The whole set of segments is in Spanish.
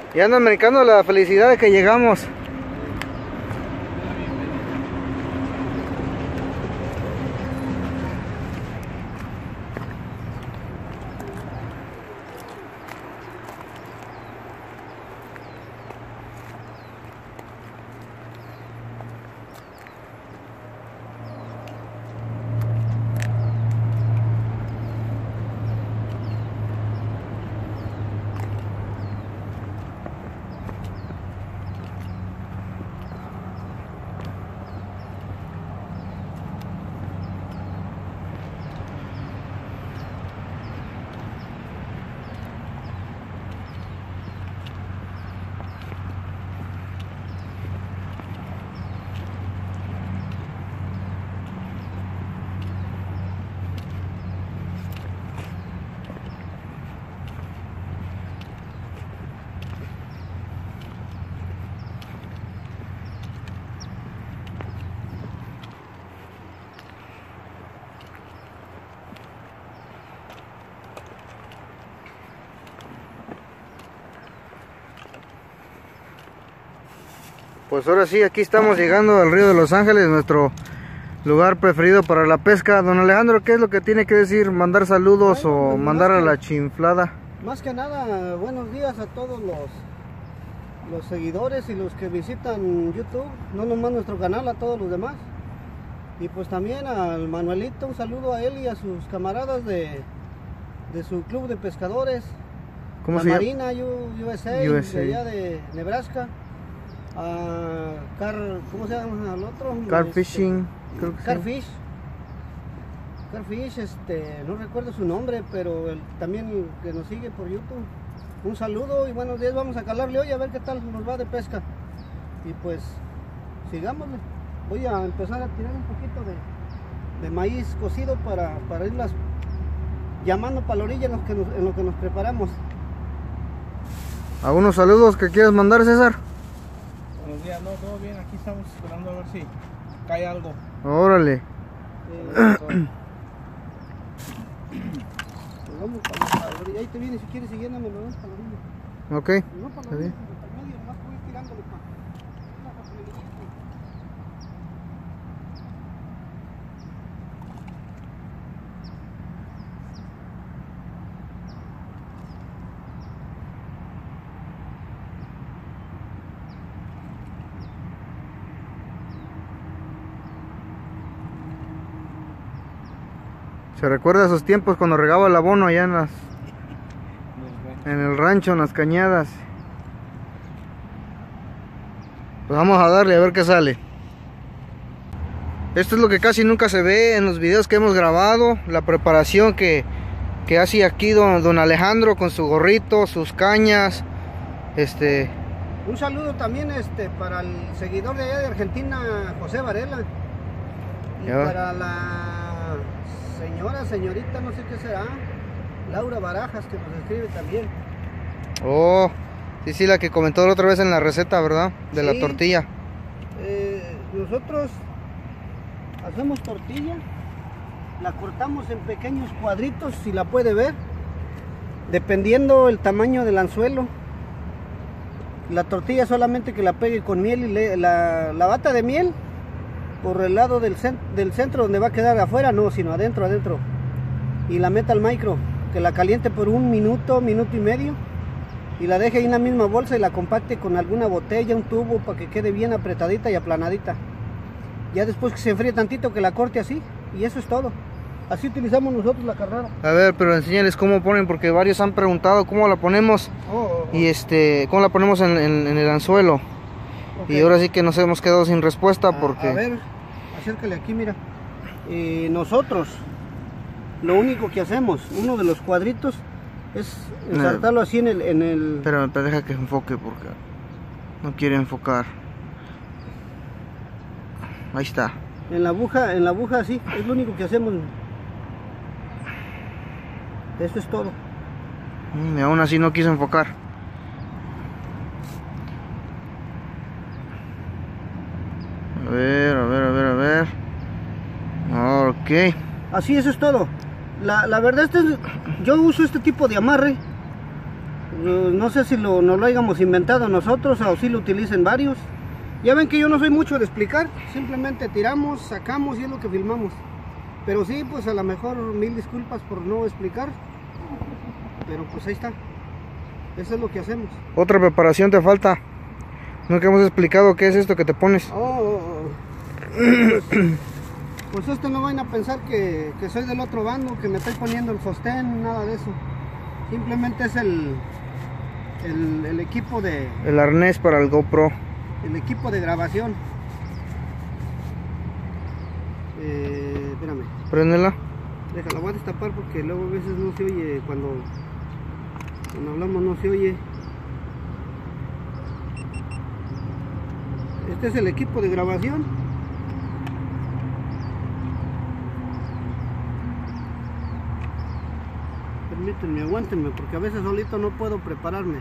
Ya andan brincando la felicidad de que llegamos. Pues ahora sí, aquí estamos llegando al río de Los Ángeles, nuestro lugar preferido para la pesca. Don Alejandro, ¿qué es lo que tiene que decir? ¿Mandar saludos o mandar a la chiflada? Más que nada, buenos días a todos los seguidores y los que visitan YouTube, no nomás nuestro canal, a todos los demás. Y pues también al Manuelito, un saludo a él y a sus camaradas de su club de pescadores. ¿Cómo se llama? Marina USA, de allá de Nebraska. ¿Cómo se llama el otro? Car Fishing. Carfish, no recuerdo su nombre, pero también que nos sigue por YouTube. Un saludo y buenos días. Vamos a calarle hoy a ver qué tal nos va de pesca. Y pues sigámosle. Voy a empezar a tirar un poquito de maíz cocido para irlas llamando para la orilla en lo que nos preparamos. ¿Algunos saludos que quieras mandar, César? Buenos días, no, todo bien, aquí estamos esperando a ver si cae algo. Órale. Pues vamos para la orilla. Ahí te vienes si quieres siguiéndome, lo ves para la orilla. Ok. No para la orilla, para el medio, nomás voy tirándole para la Se recuerda esos tiempos cuando regaba el abono allá en el rancho, en las cañadas. Pues vamos a darle a ver qué sale. Esto es lo que casi nunca se ve en los videos que hemos grabado. La preparación que hace aquí don Alejandro con su gorrito, sus cañas. Un saludo también para el seguidor de allá de Argentina, José Varela. Y para la señorita, no sé qué será, Laura Barajas, que nos escribe también. Oh, sí, la que comentó la otra vez en la receta, ¿verdad? De la tortilla. Nosotros hacemos tortilla, la cortamos en pequeños cuadritos, si la puede ver, dependiendo el tamaño del anzuelo. La tortilla solamente que la pegue con miel y la bata de miel por el lado del centro donde va a quedar afuera, no, sino adentro, y la meta al micro, que la caliente por un minuto, minuto y medio, y la deje ahí en la misma bolsa y la compacte con alguna botella, un tubo, para que quede bien apretadita y aplanadita. Ya después que se enfríe tantito, que la corte así, y eso es todo. Así utilizamos nosotros la carrera. A ver, pero enséñales cómo ponen, porque varios han preguntado cómo la ponemos. Y cómo la ponemos en el anzuelo. Okay. Y ahora sí que nos hemos quedado sin respuesta porque... A ver, acércale aquí, mira. Nosotros, lo único que hacemos, uno de los cuadritos, es ensartarlo así en el... Espérame, deja que enfoque porque no quiere enfocar. Ahí está. En la aguja así, es lo único que hacemos. Eso es todo. Y aún así no quiso enfocar. A ver. Ok. Así, eso es todo. La verdad, yo uso este tipo de amarre No sé si nos lo hayamos inventado nosotros o si lo utilicen varios. Ya ven que yo no soy mucho de explicar, simplemente tiramos, sacamos y es lo que filmamos. Pero sí, pues a lo mejor 1000 disculpas por no explicar, pero pues ahí está. Eso es lo que hacemos. Otra preparación te falta. Nunca hemos explicado qué es esto que te pones. Pues no vayan a pensar que soy del otro bando, que me estoy poniendo el sostén, nada de eso. Simplemente es el equipo de... El arnés para el GoPro. El equipo de grabación. Espérame. Préndela. Déjala, voy a destapar porque luego a veces no se oye cuando hablamos, no se oye. Este es el equipo de grabación. Permítanme, aguántenme porque a veces solito no puedo prepararme.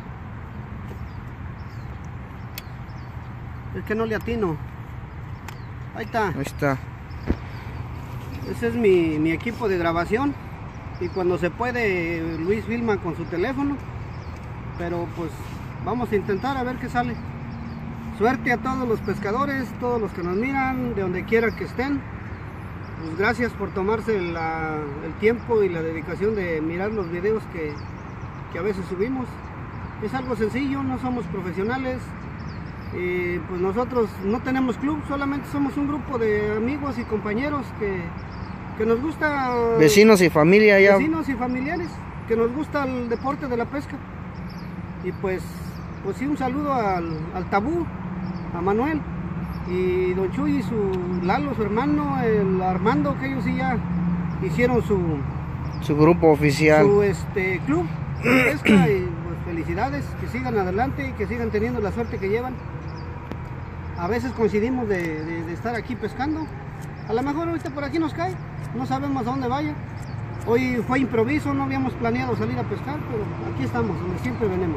Es que no le atino. Ahí está. Ahí está. Ese es mi equipo de grabación. Y cuando se puede, Luis filma con su teléfono. Pero pues vamos a intentar a ver qué sale. Suerte a todos los pescadores, todos los que nos miran, de donde quiera que estén. Pues gracias por tomarse el tiempo y la dedicación de mirar los videos que a veces subimos. Es algo sencillo, no somos profesionales. Pues nosotros no tenemos club, solamente somos un grupo de amigos y compañeros que nos gusta... Vecinos y familia ya. Vecinos y familiares, que nos gusta el deporte de la pesca. Y pues sí, un saludo al Tabú, a Manuel, y Don Chuy y su Lalo, su hermano, el Armando, que ellos sí ya hicieron su grupo oficial. Su club de pesca. Y pues felicidades, que sigan adelante y que sigan teniendo la suerte que llevan. A veces coincidimos de estar aquí pescando. A lo mejor ahorita por aquí nos cae, no sabemos a dónde vaya. Hoy fue improviso, no habíamos planeado salir a pescar, pero aquí estamos, donde siempre venimos.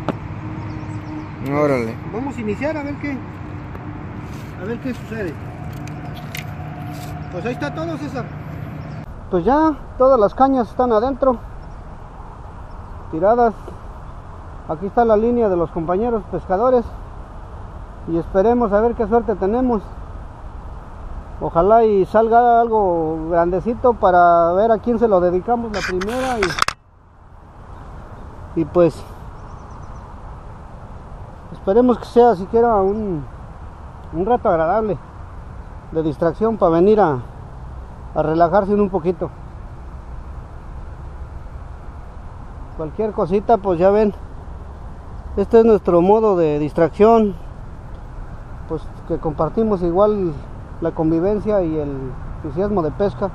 Órale. Vamos a iniciar a ver qué sucede. Pues ahí está todo, César. Pues ya todas las cañas están adentro, tiradas. Aquí está la línea de los compañeros pescadores y esperemos a ver qué suerte tenemos. Ojalá y salga algo grandecito para ver a quién se lo dedicamos la primera y pues esperemos que sea siquiera un rato agradable de distracción para venir a relajarse un poquito. Cualquier cosita, pues ya ven, este es nuestro modo de distracción, pues que compartimos igual la convivencia y el entusiasmo de pesca.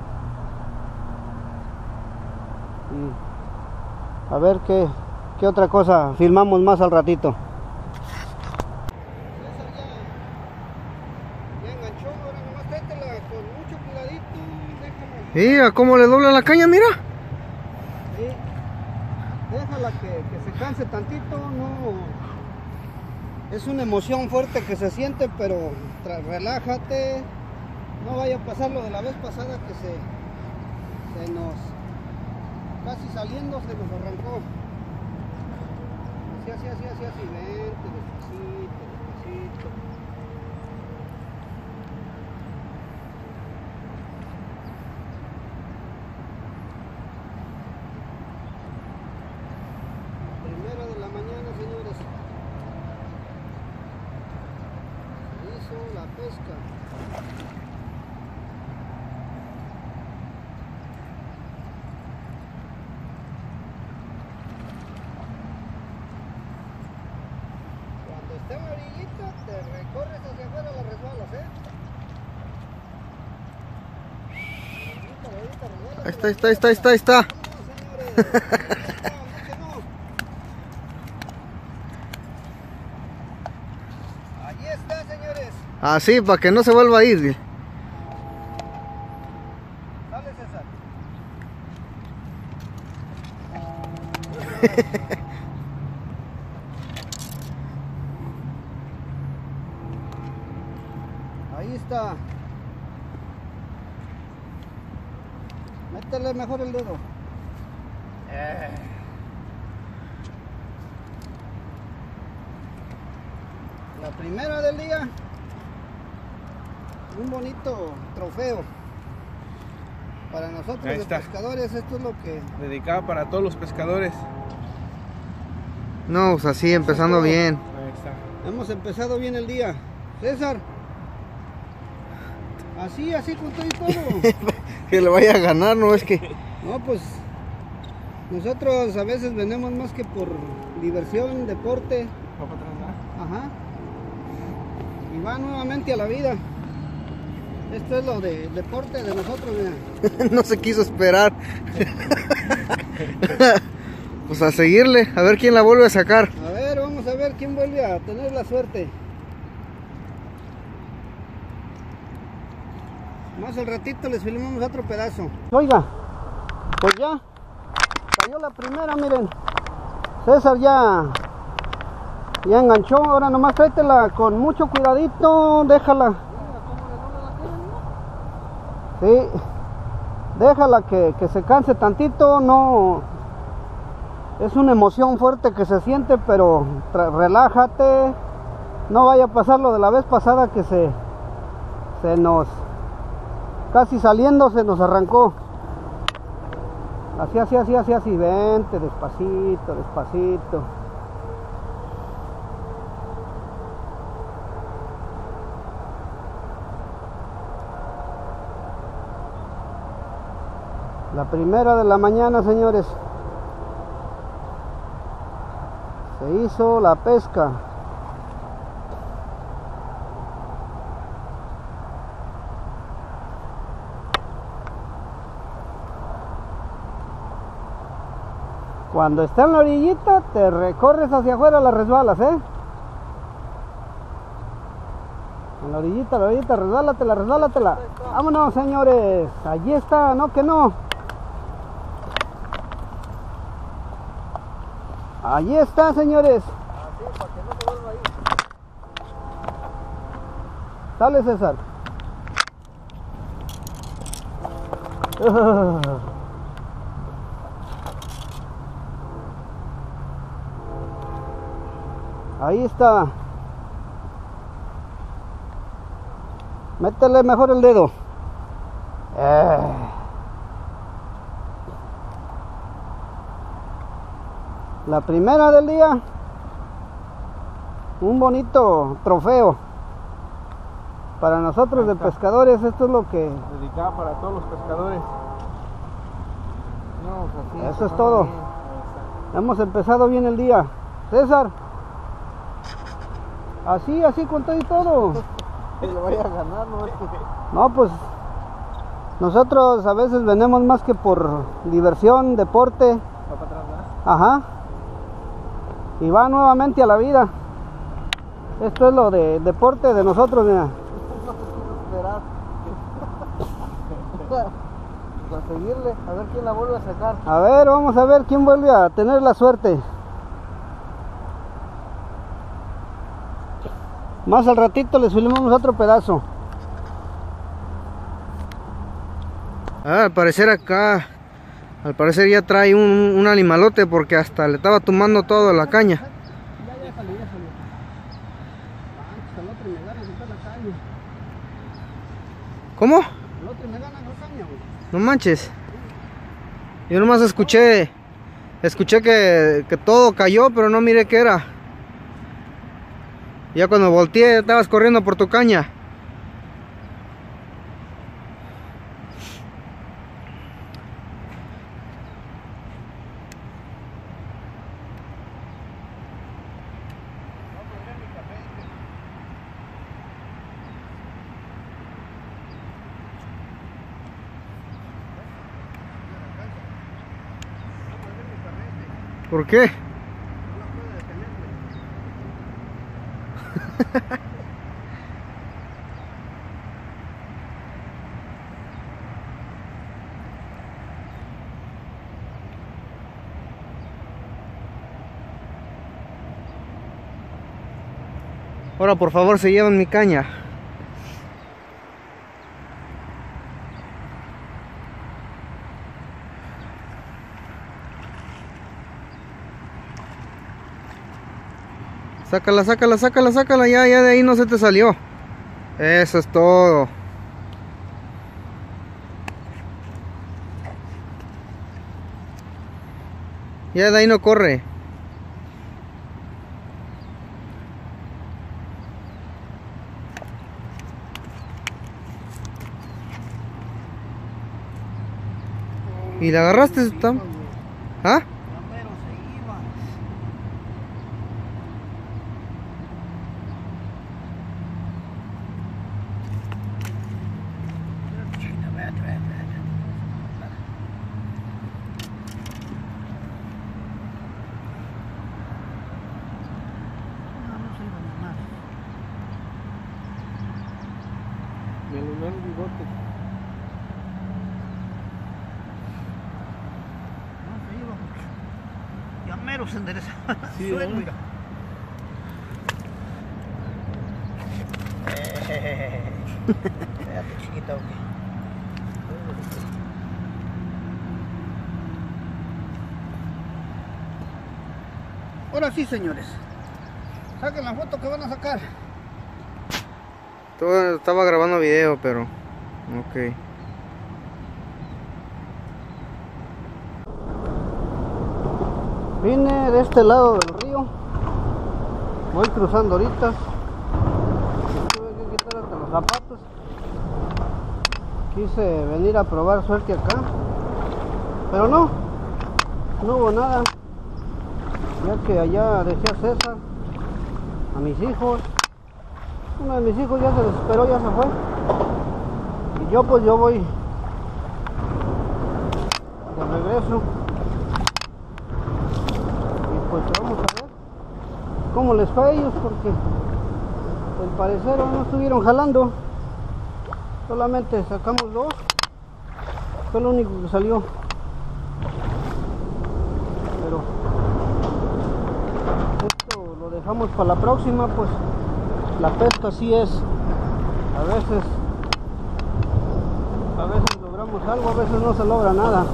Y a ver qué otra cosa filmamos más al ratito. Mira cómo le dobla la caña, mira. Sí. Déjala que se canse tantito, no. Es una emoción fuerte que se siente, pero relájate. No vaya a pasar lo de la vez pasada que se nos, casi saliendo, se nos arrancó. Así, vente, despacito. Primera de la mañana, señores. Se hizo la pesca. Cuando esté en la orillita, te recorres hacia afuera, la resbalas, Ahí está. Allí está, señores. Así, para que no se vuelva a ir. Sale, César. Ahí está. Métele mejor el dedo. La primera del día, un bonito trofeo. Para nosotros Ahí los está. pescadores, esto es lo que... Dedicada para todos los pescadores. No, pues así empezando bien. Ahí está. Hemos empezado bien el día. César. Así con todo y todo. Que le vaya a ganar, no es que... No, pues nosotros a veces vendemos más que por diversión, deporte. Va para atrás, ¿no? Ajá. Y va nuevamente a la vida. Esto es lo de deporte de nosotros, mira. No se quiso esperar. Pues a seguirle, a ver quién la vuelve a sacar. A ver, vamos a ver quién vuelve a tener la suerte. Más al ratito les filmamos otro pedazo. Oiga, pues ya cayó la primera, miren. César ya enganchó. Ahora nomás tráetela con mucho cuidadito, déjala. Sí, déjala que se canse tantito. No, es una emoción fuerte que se siente, pero relájate. No vaya a pasar lo de la vez pasada que se nos... Casi saliendo se nos arrancó. Así, vente, despacito, despacito. La primera de la mañana, señores. Se hizo la pesca. Cuando está en la orillita, te recorres hacia afuera, la resbalas, ¿eh? En la orillita, resbálatela. Vámonos, señores. Allí está, no que no. Allí está, señores. Así, para que no se vuelva ahí. Sale, César. Ahí está. Métele mejor el dedo. La primera del día. Un bonito trofeo. Para nosotros de pescadores, esto es lo que... Dedicada para todos los pescadores. No, pues así, eso es todo. Hemos empezado bien el día. César. Así con todo y todo. que le vaya a ganar, no es que... No, pues nosotros a veces vendemos más que por diversión, deporte. Va para atrás, ¿no? Ajá. Y va nuevamente a la vida. Esto es lo de deporte de nosotros, mira. No se quiso esperar. Pues a seguirle, a ver quién la vuelve a sacar. A ver, vamos a ver quién vuelve a tener la suerte. Más al ratito les filmamos otro pedazo. Al parecer acá, al parecer ya trae un animalote porque hasta le estaba tumbando toda la caña. Ya salió. El otro me gana la caña. ¿Cómo? El otro me gana la caña, güey. No manches. Yo nomás escuché que todo cayó, pero no miré qué era. Ya cuando volteé estabas corriendo por tu caña. ¿Por qué? Ahora por favor se llevan mi caña. Sácala, sácala, sácala, sácala. Ya de ahí no se te salió. Eso es todo. Ya de ahí no corre. ¿Y la agarraste? ¿Ah? Me alumbró el bigote. Ya mero se endereza. Sí, Suelo, ¿no? mira. Espérate, chiquita, ok. Ahora sí, señores. Saquen la foto que van a sacar. Todo estaba grabando video, pero... Ok. Vine de este lado del río. Voy cruzando ahorita. Tuve que quitar hasta los zapatos. Quise venir a probar suerte acá. Pero no hubo nada. Ya que allá dejé a César, a mis hijos. Uno de mis hijos ya se desesperó, ya se fue. Y yo pues yo voy de regreso. Y pues vamos a ver cómo les fue a ellos, porque al parecer no estuvieron jalando. Solamente sacamos dos. Fue lo único que salió. Pero esto lo dejamos para la próxima, pues la pesca sí es. A veces logramos algo, a veces no se logra nada.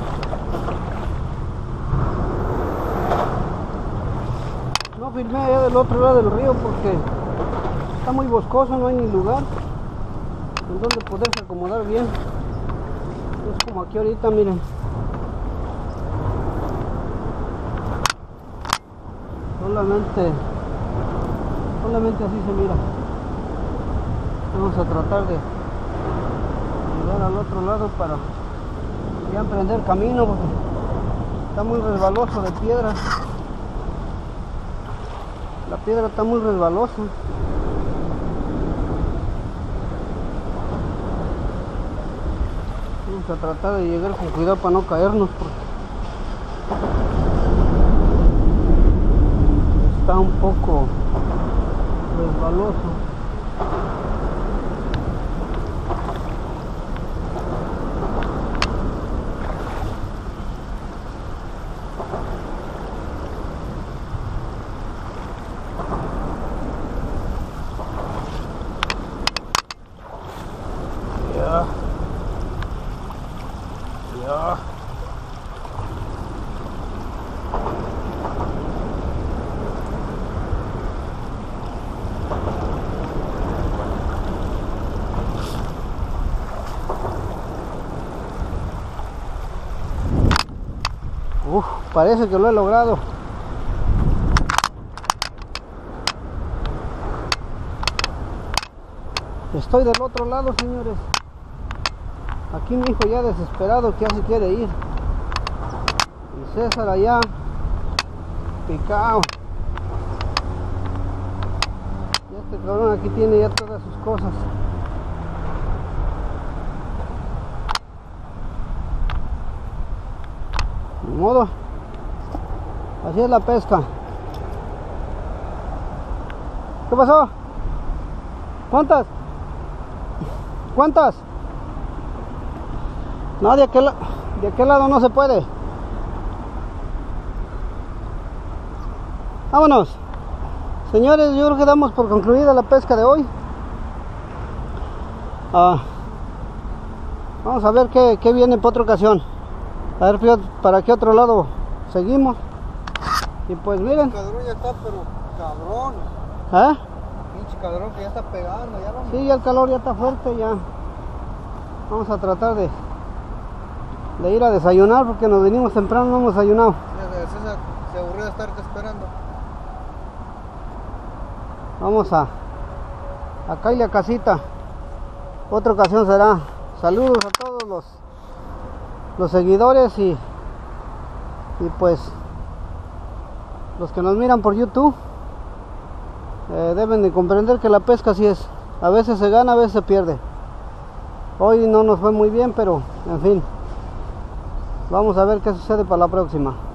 No firmé allá del otro lado del río porque está muy boscoso, no hay ni lugar en donde poderse acomodar bien. Es como aquí ahorita, miren. Solamente así se mira. Vamos a tratar de llegar al otro lado para ya emprender camino, porque está muy resbaloso de piedra. La piedra está muy resbalosa. Vamos a tratar de llegar con cuidado para no caernos, porque está un poco resbaloso. Ya. Parece que lo he logrado. Estoy del otro lado, señores. Aquí mi hijo ya desesperado que ya se quiere ir. Y César allá picado. Ya este cabrón aquí tiene ya todas sus cosas. Ni modo. Así es la pesca. ¿Qué pasó? ¿Cuántas? ¿Cuántas? No, de aquel lado no se puede. Vámonos. Señores, yo creo que damos por concluida la pesca de hoy. Vamos a ver qué viene para otra ocasión. A ver para qué otro lado seguimos. Y pues miren. El cadrón ya está, pero cabrón. ¿Eh? Pinche cabrón que ya está pegando, ya vamos. Sí, ya el calor ya está fuerte, ya. Vamos a tratar de ir a desayunar porque nos venimos temprano, no hemos desayunado. César se aburrió de estarte esperando. Vamos a caerle a casita. Otra ocasión será. Saludos a todos los seguidores y pues los que nos miran por YouTube. Deben de comprender que la pesca así es. A veces se gana, a veces se pierde. Hoy no nos fue muy bien, pero en fin. Vamos a ver qué sucede para la próxima.